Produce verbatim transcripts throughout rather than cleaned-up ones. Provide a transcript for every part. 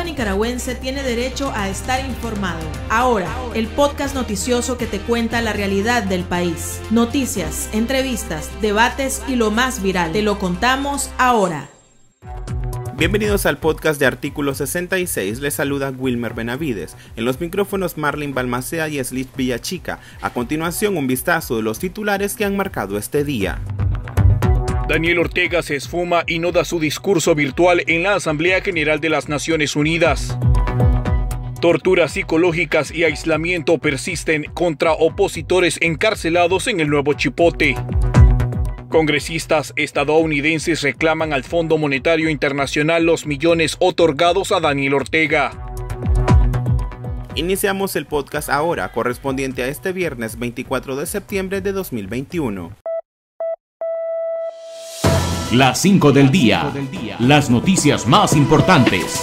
nicaragüense tiene derecho a estar informado. Ahora, el podcast noticioso que te cuenta la realidad del país. Noticias, entrevistas, debates y lo más viral. Te lo contamos ahora. Bienvenidos al podcast de Artículo sesenta y seis, les saluda Wilmer Benavides. En los micrófonos Marlene Balmaceda y Slit Villachica. A continuación, un vistazo de los titulares que han marcado este día. Daniel Ortega se esfuma y no da su discurso virtual en la Asamblea General de las Naciones Unidas. Torturas psicológicas y aislamiento persisten contra opositores encarcelados en el Nuevo Chipote. Congresistas estadounidenses reclaman al Fondo Monetario Internacional los millones otorgados a Daniel Ortega. Iniciamos el podcast ahora, correspondiente a este viernes veinticuatro de septiembre de dos mil veintiuno. Las cinco del día. Las noticias más importantes.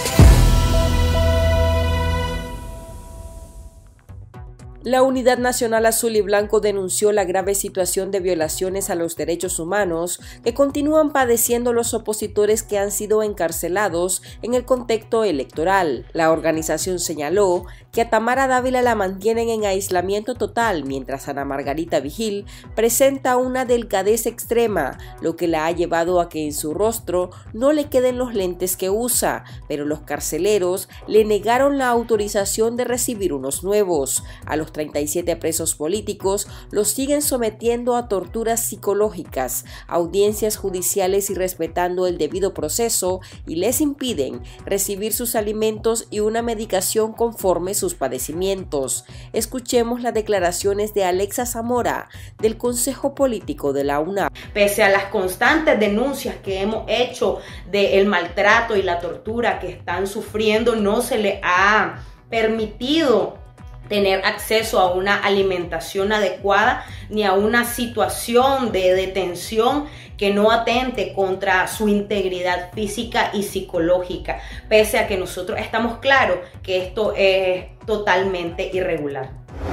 La Unidad Nacional Azul y Blanco denunció la grave situación de violaciones a los derechos humanos que continúan padeciendo los opositores que han sido encarcelados en el contexto electoral. La organización señaló que a Tamara Dávila la mantienen en aislamiento total, mientras Ana Margarita Vigil presenta una delgadez extrema, lo que la ha llevado a que en su rostro no le queden los lentes que usa, pero los carceleros le negaron la autorización de recibir unos nuevos. A los treinta y siete presos políticos los siguen sometiendo a torturas psicológicas, audiencias judiciales y respetando el debido proceso, y les impiden recibir sus alimentos y una medicación conforme sus padecimientos. Escuchemos las declaraciones de Alexa Zamora del Consejo Político de la UNAP. Pese a las constantes denuncias que hemos hecho del maltrato y la tortura que están sufriendo, no se les ha permitido tener acceso a una alimentación adecuada ni a una situación de detención que no atente contra su integridad física y psicológica, pese a que nosotros estamos claros que esto es totalmente irregular.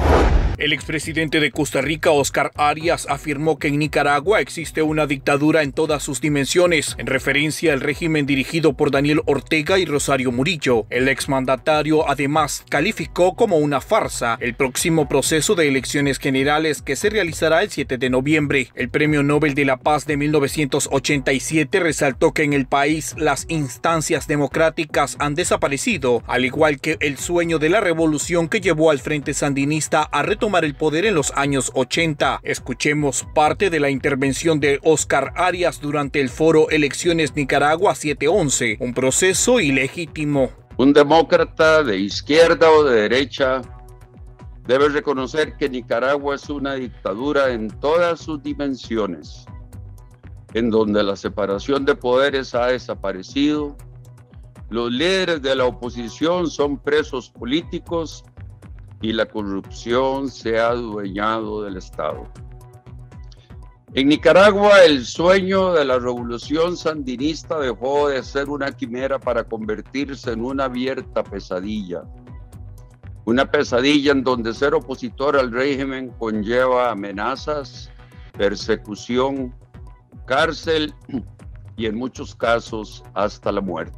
El expresidente de Costa Rica, Oscar Arias, afirmó que en Nicaragua existe una dictadura en todas sus dimensiones, en referencia al régimen dirigido por Daniel Ortega y Rosario Murillo. El exmandatario además calificó como una farsa el próximo proceso de elecciones generales que se realizará el siete de noviembre. El Premio Nobel de la Paz de mil novecientos ochenta y siete resaltó que en el país las instancias democráticas han desaparecido, al igual que el sueño de la revolución que llevó al Frente Sandinista a retomar tomar el poder en los años ochenta. Escuchemos parte de la intervención de Oscar Arias durante el foro Elecciones Nicaragua siete once, un proceso ilegítimo. Un demócrata de izquierda o de derecha debe reconocer que Nicaragua es una dictadura en todas sus dimensiones, en donde la separación de poderes ha desaparecido, los líderes de la oposición son presos políticos y la corrupción se ha adueñado del Estado. En Nicaragua, el sueño de la revolución sandinista dejó de ser una quimera para convertirse en una abierta pesadilla. Una pesadilla en donde ser opositor al régimen conlleva amenazas, persecución, cárcel y en muchos casos hasta la muerte.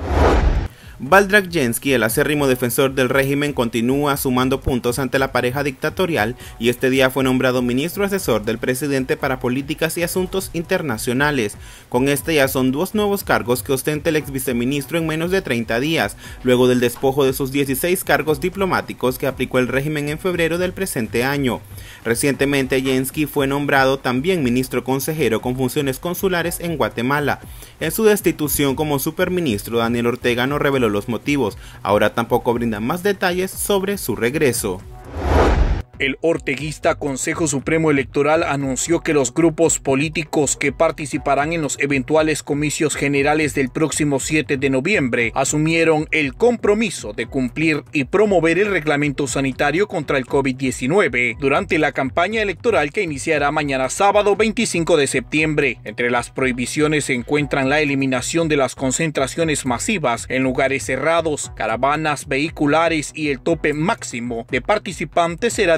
Valdrag Jensky, el acérrimo defensor del régimen, continúa sumando puntos ante la pareja dictatorial y este día fue nombrado ministro asesor del presidente para políticas y asuntos internacionales. Con este ya son dos nuevos cargos que ostenta el ex viceministro en menos de treinta días, luego del despojo de sus dieciséis cargos diplomáticos que aplicó el régimen en febrero del presente año. Recientemente Jensky fue nombrado también ministro consejero con funciones consulares en Guatemala. En su destitución como superministro, Daniel Ortega no reveló los motivos, ahora tampoco brinda más detalles sobre su regreso. El orteguista Consejo Supremo Electoral anunció que los grupos políticos que participarán en los eventuales comicios generales del próximo siete de noviembre asumieron el compromiso de cumplir y promover el reglamento sanitario contra el COVID diecinueve durante la campaña electoral que iniciará mañana sábado veinticinco de septiembre. Entre las prohibiciones se encuentran la eliminación de las concentraciones masivas en lugares cerrados, caravanas vehiculares y el tope máximo de participantes será de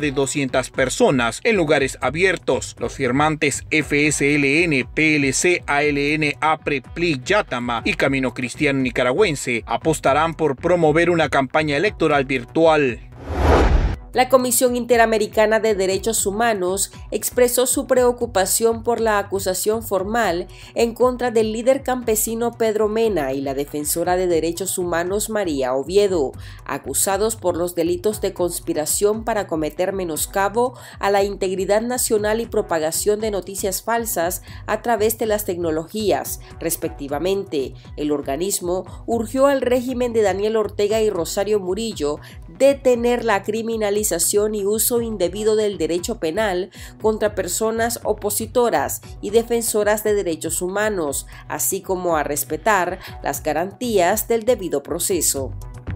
de doscientas personas en lugares abiertos. Los firmantes F S L N, P L C, A L N, APRE, P L I, Yatama y Camino Cristiano Nicaragüense apostarán por promover una campaña electoral virtual. La Comisión Interamericana de Derechos Humanos expresó su preocupación por la acusación formal en contra del líder campesino Pedro Mena y la defensora de derechos humanos María Oviedo, acusados por los delitos de conspiración para cometer menoscabo a la integridad nacional y propagación de noticias falsas a través de las tecnologías, respectivamente. El organismo urgió al régimen de Daniel Ortega y Rosario Murillo detener la criminalización y uso indebido del derecho penal contra personas opositoras y defensoras de derechos humanos, así como a respetar las garantías del debido proceso.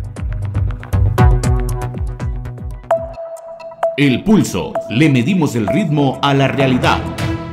El Pulso. Le medimos el ritmo a la realidad.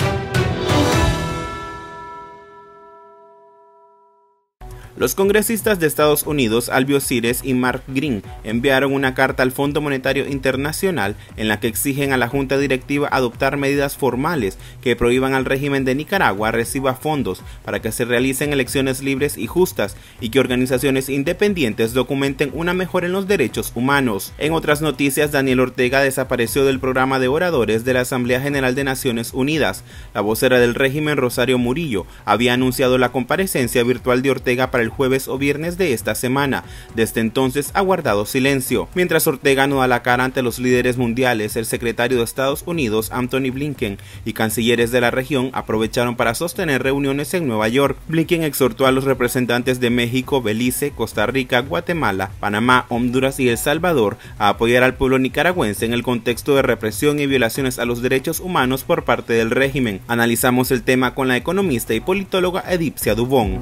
Los congresistas de Estados Unidos, Albio Cires y Mark Green, enviaron una carta al Fondo Monetario Internacional en la que exigen a la Junta Directiva adoptar medidas formales que prohíban al régimen de Nicaragua reciba fondos para que se realicen elecciones libres y justas y que organizaciones independientes documenten una mejora en los derechos humanos. En otras noticias, Daniel Ortega desapareció del programa de oradores de la Asamblea General de Naciones Unidas. La vocera del régimen, Rosario Murillo, había anunciado la comparecencia virtual de Ortega para el jueves o viernes de esta semana. Desde entonces ha guardado silencio. Mientras Ortega no da la cara ante los líderes mundiales, el secretario de Estados Unidos, Anthony Blinken, y cancilleres de la región aprovecharon para sostener reuniones en Nueva York. Blinken exhortó a los representantes de México, Belice, Costa Rica, Guatemala, Panamá, Honduras y El Salvador a apoyar al pueblo nicaragüense en el contexto de represión y violaciones a los derechos humanos por parte del régimen. Analizamos el tema con la economista y politóloga Edipcia Dubón.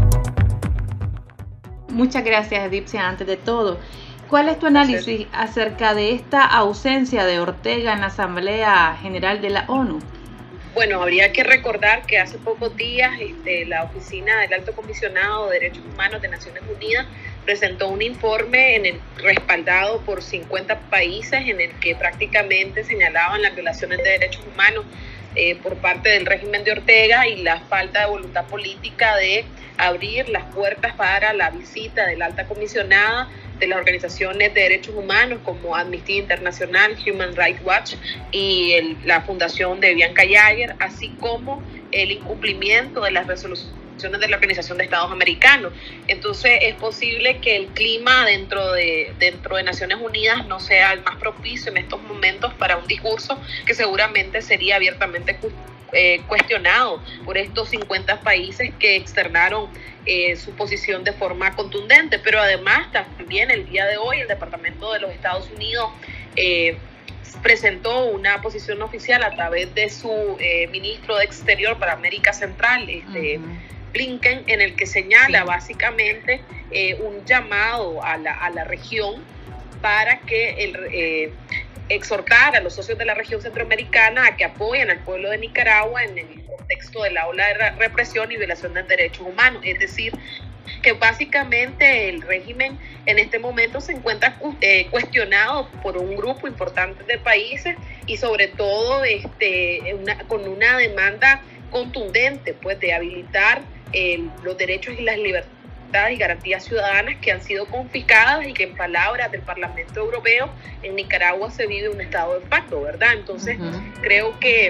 Muchas gracias, Edipcia. Antes de todo, ¿cuál es tu análisis acerca de esta ausencia de Ortega en la Asamblea General de la ONU? Bueno, habría que recordar que hace pocos días este, la Oficina del Alto Comisionado de Derechos Humanos de Naciones Unidas presentó un informe en el, respaldado por cincuenta países en el que prácticamente señalaban las violaciones de derechos humanos eh, por parte del régimen de Ortega y la falta de voluntad política de abrir las puertas para la visita de la alta comisionada, de las organizaciones de derechos humanos como Amnistía Internacional, Human Rights Watch y el, la fundación de Bianca Jagger, así como el incumplimiento de las resoluciones de la Organización de Estados Americanos. Entonces es posible que el clima dentro de, dentro de Naciones Unidas no sea el más propicio en estos momentos para un discurso que seguramente sería abiertamente Eh, cuestionado por estos cincuenta países que externaron eh, su posición de forma contundente, pero además también el día de hoy el Departamento de los Estados Unidos eh, presentó una posición oficial a través de su eh, ministro de Exterior para América Central, este, uh-huh. Blinken, en el que señala sí. básicamente eh, un llamado a la, a la región para que el eh, exhortar a los socios de la región centroamericana a que apoyen al pueblo de Nicaragua en el contexto de la ola de represión y violación de derechos humanos. Es decir, que básicamente el régimen en este momento se encuentra eh, cuestionado por un grupo importante de países y sobre todo este, una, con una demanda contundente pues, de habilitar eh, los derechos y las libertades y garantías ciudadanas que han sido confiscadas y que en palabras del Parlamento Europeo en Nicaragua se vive un estado de facto, ¿verdad? Entonces uh-huh. creo que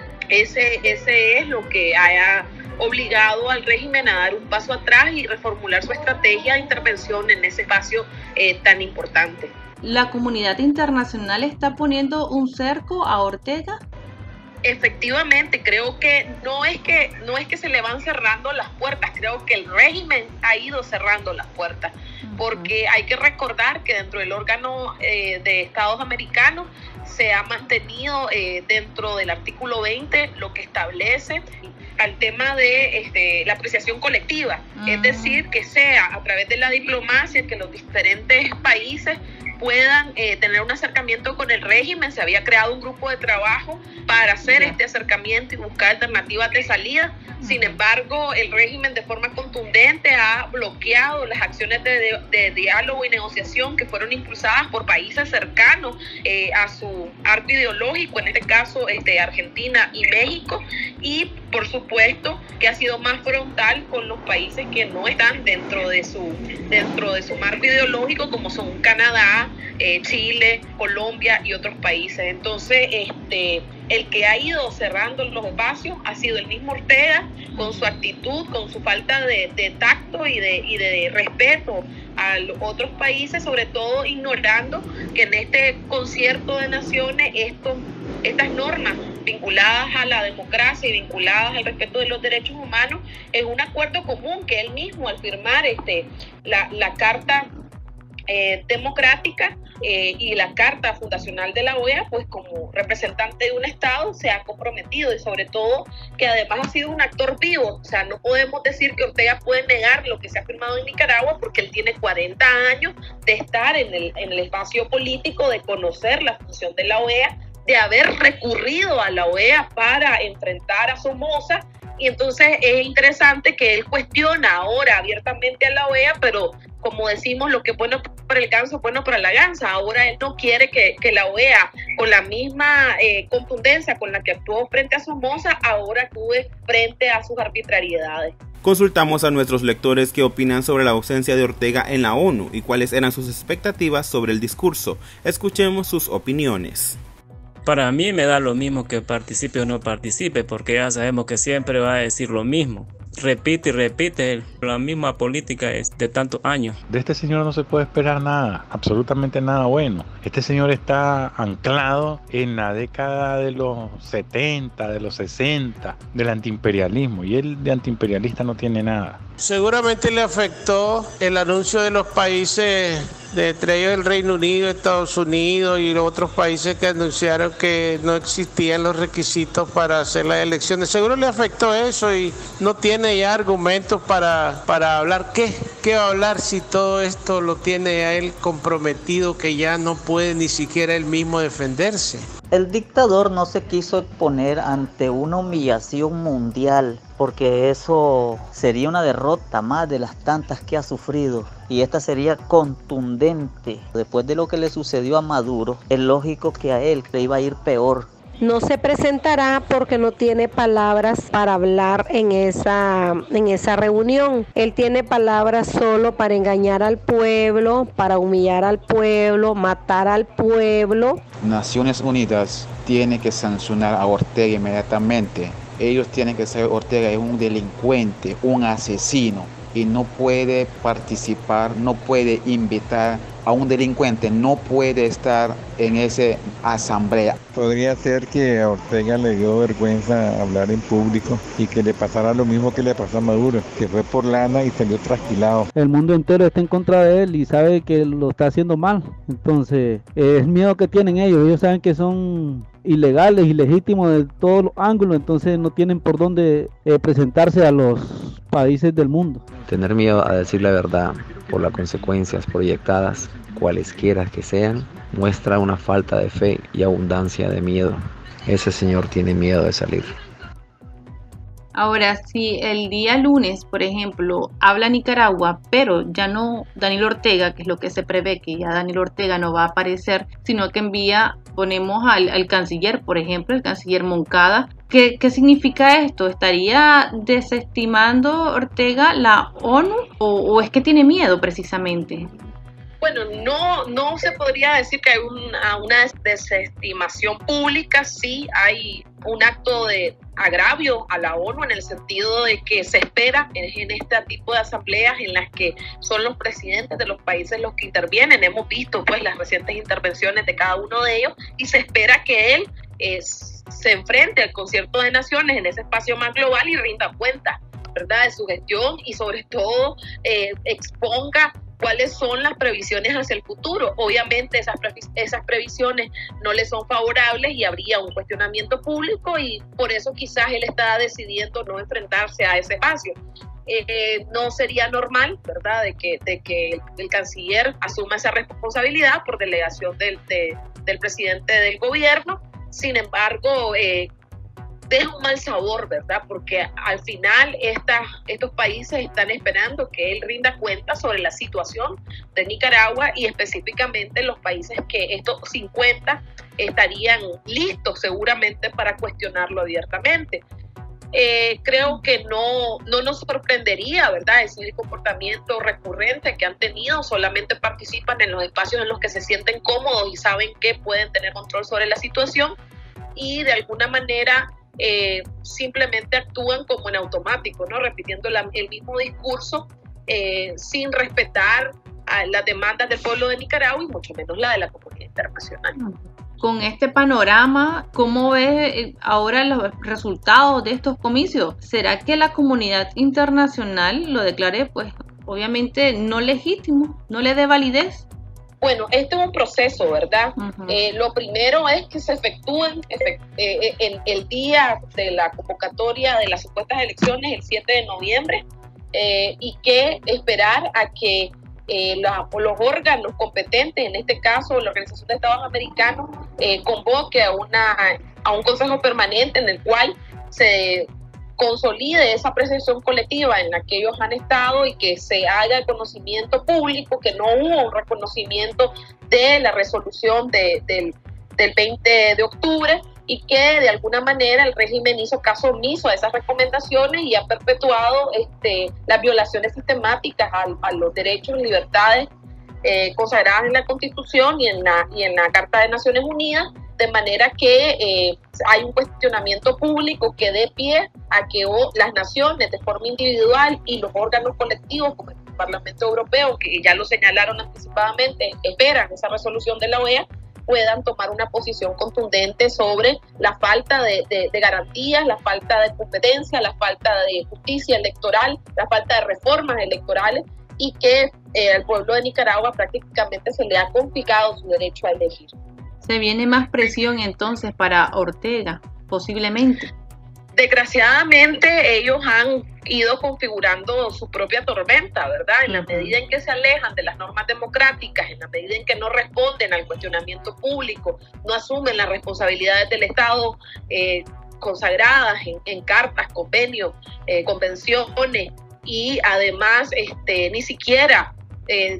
ese, ese es lo que haya obligado al régimen a dar un paso atrás y reformular su estrategia de intervención en ese espacio eh, tan importante. ¿La comunidad internacional está poniendo un cerco a Ortega? Efectivamente, creo que no es que no es que se le van cerrando las puertas, creo que el régimen ha ido cerrando las puertas, uh-huh. porque hay que recordar que dentro del órgano eh, de Estados Americanos se ha mantenido eh, dentro del artículo veinte lo que establece al tema de este, la apreciación colectiva, uh-huh. es decir, que sea a través de la diplomacia que los diferentes países puedan eh, tener un acercamiento con el régimen. Se había creado un grupo de trabajo para hacer yeah. este acercamiento y buscar alternativas de salida. Uh-huh. Sin embargo, el régimen de forma contundente ha ha bloqueado las acciones de, de, de diálogo y negociación que fueron impulsadas por países cercanos eh, a su arco ideológico, en este caso este, Argentina y México, y por supuesto que ha sido más frontal con los países que no están dentro de su, dentro de su marco ideológico, como son Canadá, eh, Chile, Colombia y otros países. Entonces, este, el que ha ido cerrando los espacios ha sido el mismo Ortega, con su actitud, con su falta de, de tacto y de, y de respeto a los otros países, sobre todo ignorando que en este concierto de naciones estos, estas normas vinculadas a la democracia y vinculadas al respeto de los derechos humanos es un acuerdo común que él mismo, al firmar este, la, la Carta Eh, democrática eh, y la Carta Fundacional de la O E A, pues como representante de un Estado se ha comprometido, y sobre todo que además ha sido un actor vivo. O sea, no podemos decir que Ortega puede negar lo que se ha firmado en Nicaragua, porque él tiene cuarenta años de estar en el, en el espacio político, de conocer la función de la O E A, de haber recurrido a la O E A para enfrentar a Somoza. Y entonces es interesante que él cuestiona ahora abiertamente a la O E A, pero como decimos, lo que es bueno para el ganso es bueno para la gansa. Ahora él no quiere que, que la O E A, con la misma eh, contundencia con la que actuó frente a Somoza, ahora actúe frente a sus arbitrariedades. Consultamos a nuestros lectores qué opinan sobre la ausencia de Ortega en la ONU y cuáles eran sus expectativas sobre el discurso. Escuchemos sus opiniones. Para mí me da lo mismo que participe o no participe, porque ya sabemos que siempre va a decir lo mismo. Repite y repite la misma política de tantos años. De este señor no se puede esperar nada, absolutamente nada bueno. Este señor está anclado en la década de los setenta, de los sesenta, del antiimperialismo, y él de antiimperialista no tiene nada. Seguramente le afectó el anuncio de los países, de entre ellos el Reino Unido, Estados Unidos y los otros países que anunciaron que no existían los requisitos para hacer las elecciones. Seguro le afectó eso y no tiene ya argumentos para, para hablar. ¿Qué? ¿Qué va a hablar si todo esto lo tiene a él comprometido, que ya no puede ni siquiera él mismo defenderse? El dictador no se quiso exponer ante una humillación mundial, porque eso sería una derrota más de las tantas que ha sufrido, y esta sería contundente. Después de lo que le sucedió a Maduro, es lógico que a él le iba a ir peor. No se presentará porque no tiene palabras para hablar en esa, en esa reunión. Él tiene palabras solo para engañar al pueblo, para humillar al pueblo, matar al pueblo. Naciones Unidas tiene que sancionar a Ortega inmediatamente. Ellos tienen que saber que Ortega es un delincuente, un asesino, y no puede participar, no puede invitar a un delincuente, no puede estar en esa asamblea. Podría ser que a Ortega le dio vergüenza hablar en público y que le pasara lo mismo que le pasó a Maduro, que fue por lana y salió trasquilado. El mundo entero está en contra de él y sabe que lo está haciendo mal, entonces es miedo que tienen ellos, ellos saben que son ilegales, ilegítimos de todos los ángulos, entonces no tienen por dónde eh, presentarse a los países del mundo. Tener miedo a decir la verdad por las consecuencias proyectadas, cualesquiera que sean, muestra una falta de fe y abundancia de miedo. Ese señor tiene miedo de salir. Ahora, si el día lunes, por ejemplo, habla Nicaragua, pero ya no Daniel Ortega, que es lo que se prevé, que ya Daniel Ortega no va a aparecer, sino que envía, ponemos al, al canciller, por ejemplo, el canciller Moncada. ¿Qué, ¿Qué significa esto? ¿Estaría desestimando Ortega la ONU o, o es que tiene miedo precisamente? Bueno, no, no se podría decir que hay una, una desestimación pública. Sí hay un acto de agravio a la ONU en el sentido de que se espera en, en este tipo de asambleas en las que son los presidentes de los países los que intervienen. Hemos visto pues las recientes intervenciones de cada uno de ellos y se espera que él eh, se enfrente al concierto de naciones en ese espacio más global y rinda cuenta, ¿verdad?, de su gestión y sobre todo eh, exponga cuáles son las previsiones hacia el futuro. Obviamente esas, previ- esas previsiones no le son favorables y habría un cuestionamiento público y por eso quizás él está decidiendo no enfrentarse a ese espacio. Eh, no sería normal, ¿verdad?, de que, de que el, el canciller asuma esa responsabilidad por delegación del, de, del presidente del gobierno. Sin embargo, eh, deja un mal sabor, ¿verdad? Porque al final esta, estos países están esperando que él rinda cuenta sobre la situación de Nicaragua y específicamente los países que estos cincuenta estarían listos seguramente para cuestionarlo abiertamente. Eh, creo que no, no nos sorprendería, ¿verdad? Ese es el comportamiento recurrente que han tenido, solamente participan en los espacios en los que se sienten cómodos y saben que pueden tener control sobre la situación y de alguna manera eh, simplemente actúan como en automático, ¿no? Repitiendo la, el mismo discurso eh, sin respetar a las demandas del pueblo de Nicaragua y mucho menos la de la comunidad internacional. Con este panorama, ¿cómo ves ahora los resultados de estos comicios? ¿Será que la comunidad internacional lo declare, pues, obviamente no legítimo, no le dé validez? Bueno, este es un proceso, ¿verdad? Uh-huh. Eh, lo primero es que se efectúen efect- eh, el, el día de la convocatoria de las supuestas elecciones, el siete de noviembre, eh, y que esperar a que Eh, la, los órganos competentes, en este caso la Organización de Estados Americanos, eh, convoque a, una, a un consejo permanente en el cual se consolide esa apreciación colectiva en la que ellos han estado y que se haga el conocimiento público, que no hubo un reconocimiento de la resolución de, del, del veinte de octubre y que de alguna manera el régimen hizo caso omiso a esas recomendaciones y ha perpetuado este, las violaciones sistemáticas a, a los derechos y libertades eh, consagradas en la Constitución y en la, y en la Carta de Naciones Unidas, de manera que eh, hay un cuestionamiento público que dé pie a que oh, las naciones de forma individual y los órganos colectivos como el Parlamento Europeo, que ya lo señalaron anticipadamente, esperan esa resolución de la O E A, puedan tomar una posición contundente sobre la falta de, de, de garantías, la falta de competencia, la falta de justicia electoral, la falta de reformas electorales y que eh, al pueblo de Nicaragua prácticamente se le ha confiscado su derecho a elegir. ¿Se viene más presión entonces para Ortega, posiblemente? Desgraciadamente ellos han ido configurando su propia tormenta, ¿verdad? En la medida en que se alejan de las normas democráticas, en la medida en que no responden al cuestionamiento público, no asumen las responsabilidades del Estado eh, consagradas en, en cartas, convenios, eh, convenciones y además este, ni siquiera eh,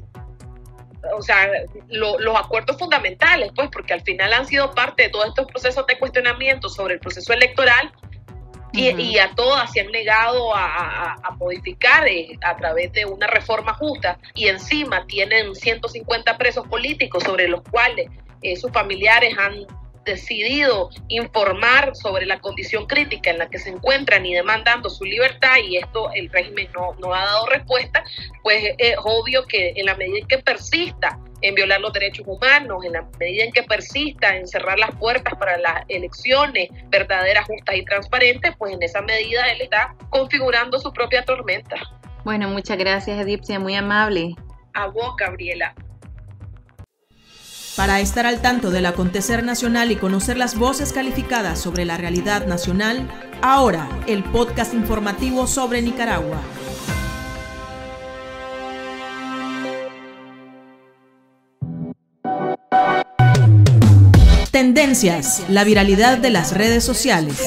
o sea, lo, los acuerdos fundamentales, pues, porque al final han sido parte de todos estos procesos de cuestionamiento sobre el proceso electoral. Y, uh-huh. y a todas se han negado a, a, a modificar eh, a través de una reforma justa y encima tienen ciento cincuenta presos políticos sobre los cuales eh, sus familiares han decidido informar sobre la condición crítica en la que se encuentran y demandando su libertad y esto el régimen no, no ha dado respuesta, pues es obvio que en la medida en que persista en violar los derechos humanos, en la medida en que persista en cerrar las puertas para las elecciones verdaderas, justas y transparentes, pues en esa medida él está configurando su propia tormenta. Bueno, muchas gracias, Edipcia, muy amable. A vos, Gabriela. Para estar al tanto del acontecer nacional y conocer las voces calificadas sobre la realidad nacional, ahora el podcast informativo sobre Nicaragua. Tendencias, la viralidad de las redes sociales.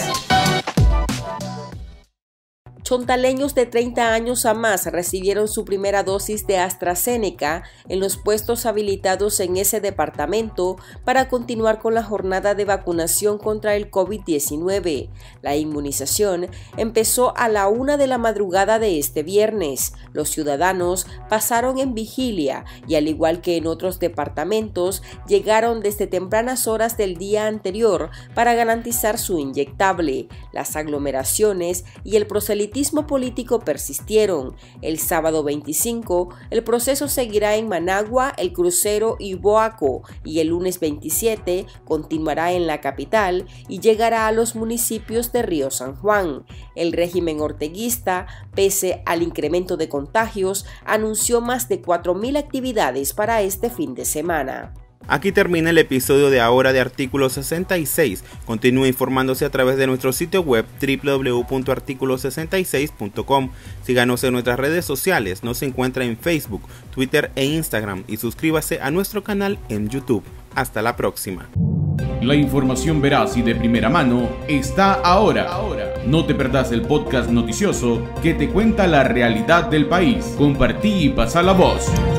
Chontaleños de treinta años a más recibieron su primera dosis de AstraZeneca en los puestos habilitados en ese departamento para continuar con la jornada de vacunación contra el COVID diecinueve. La inmunización empezó a la una de la madrugada de este viernes. Los ciudadanos pasaron en vigilia y, al igual que en otros departamentos, llegaron desde tempranas horas del día anterior para garantizar su inyectable. Las aglomeraciones y el proselitismo político persistieron. El sábado veinticinco, el proceso seguirá en Managua, El Crucero y Boaco, y el lunes veintisiete continuará en la capital y llegará a los municipios de Río San Juan. El régimen orteguista, pese al incremento de contagios, anunció más de cuatro mil actividades para este fin de semana. Aquí termina el episodio de ahora de Artículo sesenta y seis. Continúe informándose a través de nuestro sitio web doble u doble u doble u punto artículo sesenta y seis punto com. Síganos en nuestras redes sociales, nos encuentra en Facebook, Twitter e Instagram y suscríbase a nuestro canal en YouTube. Hasta la próxima. La información veraz y de primera mano está ahora. No te perdás el podcast noticioso que te cuenta la realidad del país. Compartí y pasa la voz.